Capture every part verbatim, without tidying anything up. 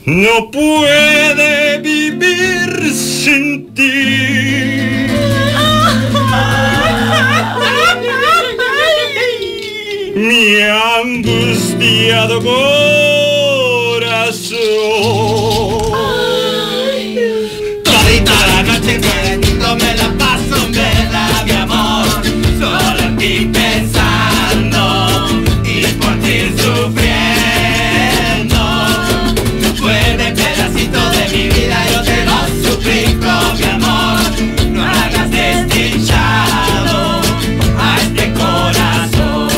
no puede vivir sin ti. Mi angustiado corazón. Todita la noche queriendo me la paso en vela, mi amor, solo en ti pensando y por ti sufriendo. Vuelve pedacito de mi vida, yo te lo suplico, mi amor, no hagas desdichado a este corazón.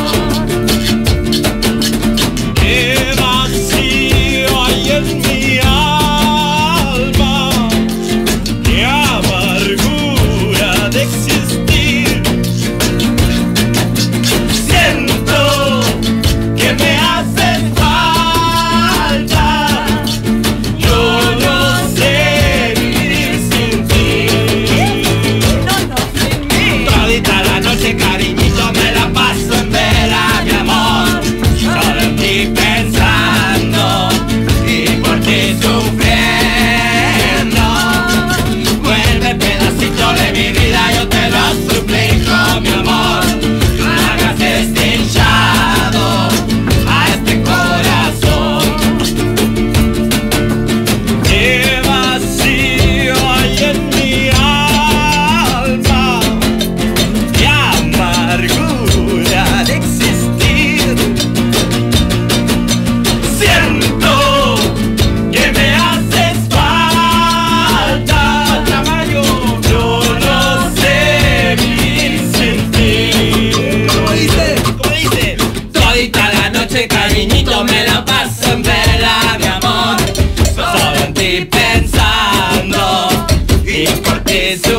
Qué vacío hay en mi alma, qué amargura de existir. Siento que me haces falta, yo no sé vivir sin ti. Todita la noche, cariñito, me la paso en vela, mi amor, solo en ti pensando y por ti sufriendo. Vuelve pedacito de mi vida, yo te lo suplico, mi amor, no hagas desdichado a este corazón. Qué vacío hay en mi alma, qué amargura de existir. Siento que me haces falta, Tamayo, yo no sé vivir sin ti. ¿Cómo dice? ¿Cómo dice? Todita la noche, cariñito, me la paso en vela, mi amor, solo en ti pensando y por ti sufriendo.